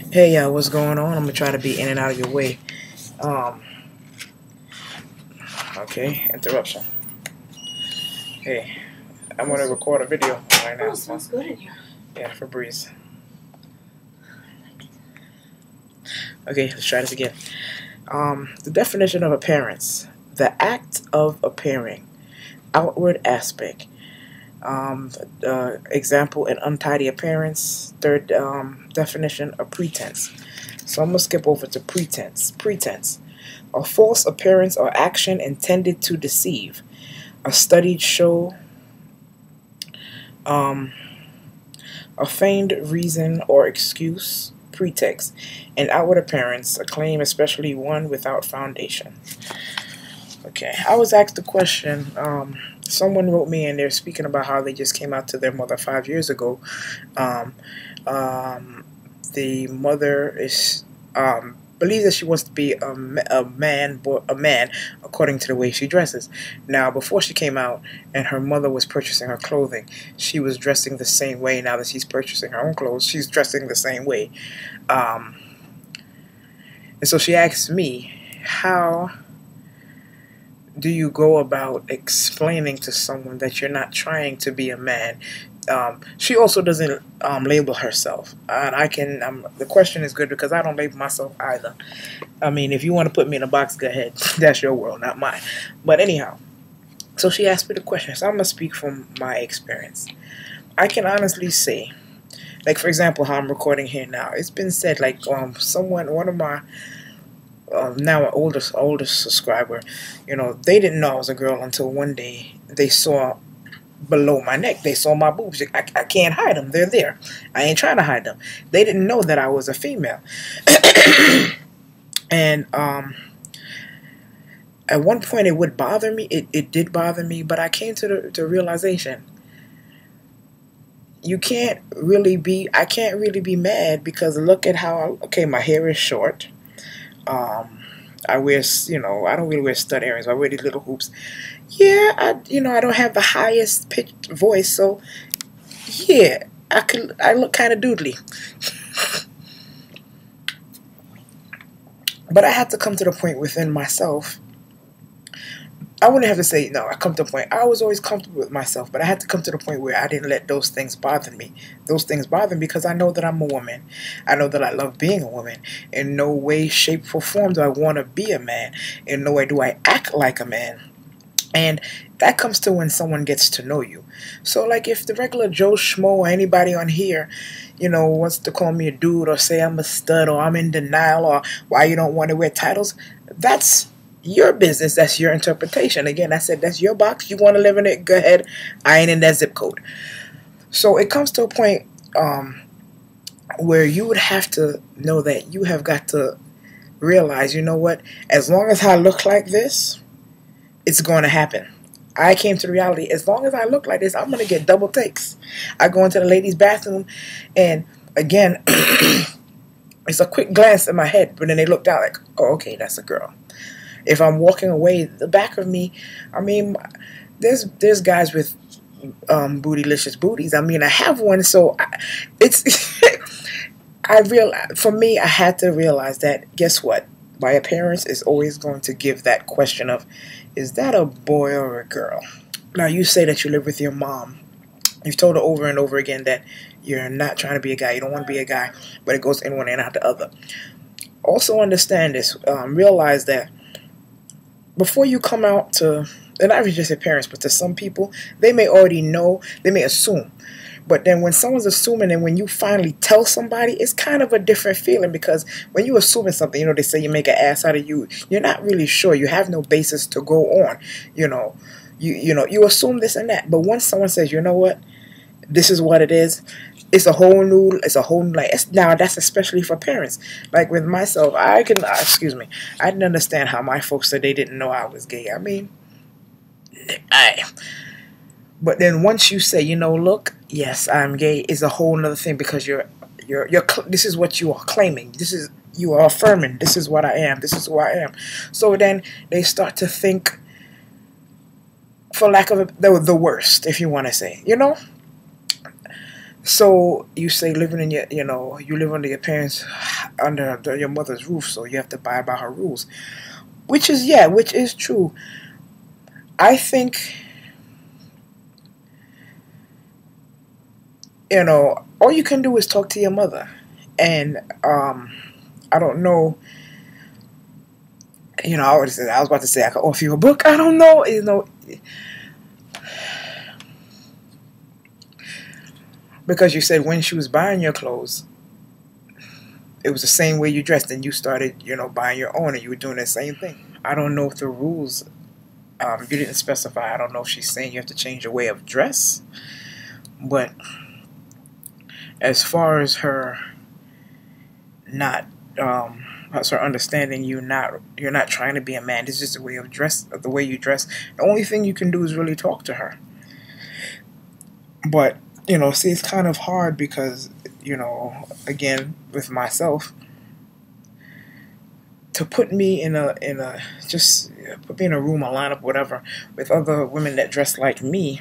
Hey, what's going on? I'm gonna try to be in and out of your way. Um, okay, interruption. Hey, I'm gonna record a video right now. Oh, smells good in here. Yeah, for Breeze. Okay, let's try this again. The definition of appearance: the act of appearing, outward aspect. Example: an untidy appearance. Third definition: a pretense. So I'm gonna skip over to pretense. Pretense: a false appearance or action intended to deceive. A studied show, um, a feigned reason or excuse, pretext, an outward appearance, a claim, especially one without foundation. Okay, I was asked a question. Someone wrote me and they're speaking about how they just came out to their mother 5 years ago. Um, the mother is believes that she wants to be a man according to the way she dresses. Now, before she came out and her mother was purchasing her clothing, she was dressing the same way. Now that she's purchasing her own clothes, she's dressing the same way. Um, and so she asked me, how do you go about explaining to someone that you're not trying to be a man? She also doesn't label herself, and I can. The question is good because I don't label myself either. I mean, if you want to put me in a box, go ahead. That's your world, not mine. But anyhow, so she asked me the question. So I'm gonna speak from my experience. I can honestly say, like for example, how I'm recording here now. It's been said like one of my now an older subscriber, they didn't know I was a girl until one day they saw below my neck. They saw my boobs. I can't hide them. They're there. I ain't trying to hide them. They didn't know that I was a female. And at one point it would bother me. It did bother me, but I came to the realization I can't really be mad because look at how my hair is short. I wear, I don't really wear stud earrings. I wear these little hoops. Yeah, I don't have the highest pitched voice, so yeah, I look kind of doodly. But I had to come to the point within myself. I wouldn't have to say, no, I come to the point. I was always comfortable with myself, but I had to come to the point where I didn't let those things bother me. Those things bother me because I know that I'm a woman. I know that I love being a woman. In no way, shape, or form do I want to be a man. In no way do I act like a man. And that comes to when someone gets to know you. So, like, if the regular Joe Schmo or anybody on here, wants to call me a dude or say I'm a stud or I'm in denial or why you don't want to wear titles, that's your business. That's your interpretation. Again, I said that's your box. You want to live in it, go ahead. I ain't in that zip code. So it comes to a point where you would have to know that you have got to realize, you know what? As long as I look like this, it's going to happen. I came to the reality, as long as I look like this, I'm going to get double takes. I go into the ladies' bathroom, and again, it's a quick glance in my head, but then they look down like, oh, okay, that's a girl. If I'm walking away, the back of me, I mean, there's guys with bootylicious booties. I mean, I have one, so it's for me, I had to realize that, guess what? My appearance is always going to give that question of, is that a boy or a girl? Now, you say that you live with your mom. You've told her over and over again that you're not trying to be a guy. You don't want to be a guy, but it goes in one and out the other. Also understand this. Realize that before you come out to, and not just your parents, but to some people, they may already know, they may assume. But then when someone's assuming and when you finally tell somebody, it's kind of a different feeling because when you're assuming something, they say you make an ass out of you, you're not really sure. You have no basis to go on. You assume this and that. But once someone says, you know what, this is what it is, it's a whole new, now that's especially for parents. Like with myself, I didn't understand how my folks said they didn't know I was gay. I mean, but then once you say, look, yes, I'm gay, is a whole nother thing because this is what you are claiming. You are affirming. This is what I am. This is who I am. So then they start to think, for lack of the worst, if you want to say, So you say living in your, you live under your parents, under your mother's roof, so you have to abide by her rules, which is true. I think, all you can do is talk to your mother, and I don't know. I was about to say I could offer you a book. I don't know. Because you said when she was buying your clothes, it was the same way you dressed, and you started, buying your own, and you were doing the same thing. I don't know if the rules, you didn't specify. I don't know if she's saying you have to change your way of dress, but as far as her not, as her understanding you're not trying to be a man. It's just the way of dress, the way you dress. The only thing you can do is really talk to her. But see, it's kind of hard because again, with myself, to put me in a just put me in a room, a lineup, whatever, with other women that dress like me.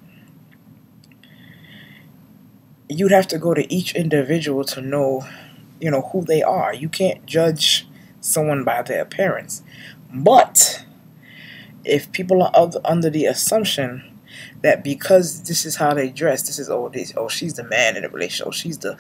You'd have to go to each individual to know, who they are. You can't judge someone by their appearance. But if people are under the assumption that because this is how they dress, this is she's the man in the relationship,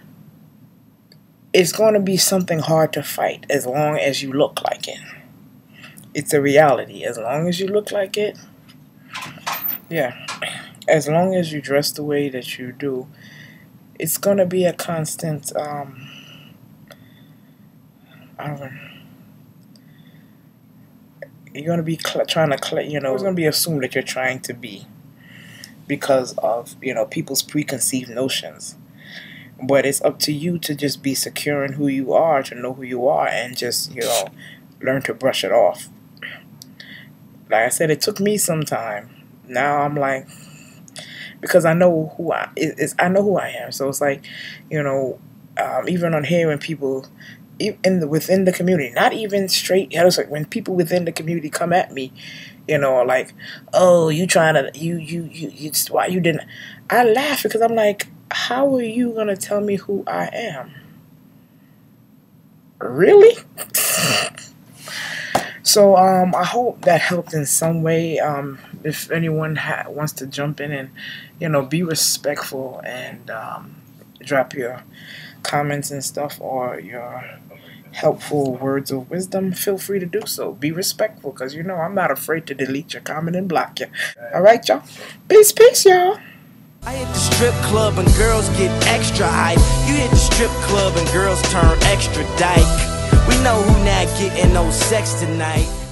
it's going to be something hard to fight as long as you look like it. It's a reality. As long as you look like it, yeah, as long as you dress the way that you do, it's going to be a constant, you're going to be trying to, it's going to be assumed that you're trying to be because of, people's preconceived notions. But it's up to you to just be secure in who you are, to know who you are, and just, learn to brush it off. Like I said, it took me some time. Now I'm like, because I know who I am. So it's like, even on here, when people within the community, not even straight, it's like when people within the community come at me, like, oh, you trying to, you why you didn't, I laugh because I'm like, how are you gonna tell me who I am? Really? So I hope that helped in some way. If anyone wants to jump in and be respectful and drop your comments and stuff, or your helpful words of wisdom, feel free to do so. Be respectful, because I'm not afraid to delete your comment and block you. Alright, y'all? Peace, y'all. I hit the strip club and girls get extra hype. You hit the strip club and girls turn extra dyke. We know who not getting no sex tonight.